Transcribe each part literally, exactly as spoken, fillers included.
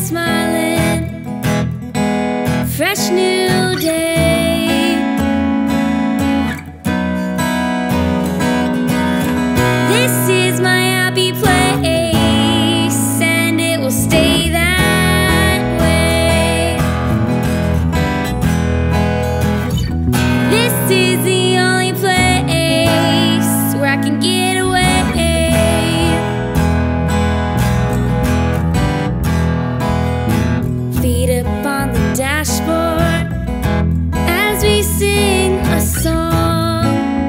smiling, fresh new day. This is my happy place, and it will stay that way. This is the only place where I can get away. Feet up on the dashboard as we sing a song,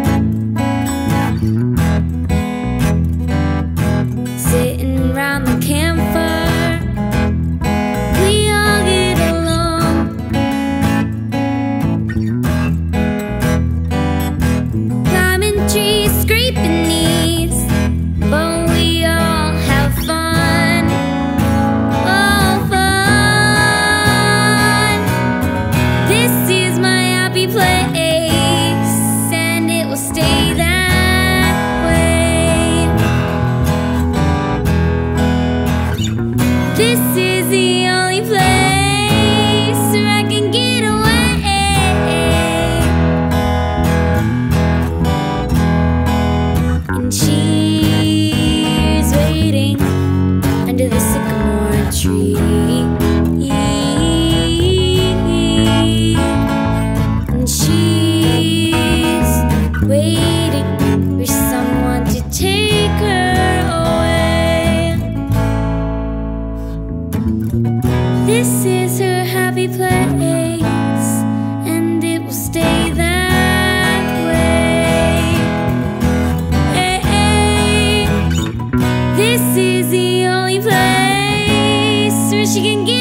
sitting around the campfire, we all get along. Climbing trees, scraping knees, but we all have fun. Oh, fun. This is my happy place, and it will stay that way. This is the only place where I can get away. And she's waiting under the sycamore tree. And she's waiting for someone to take her away. This is her happy place, and it will stay that way. Hey, hey. This is the only place where she can get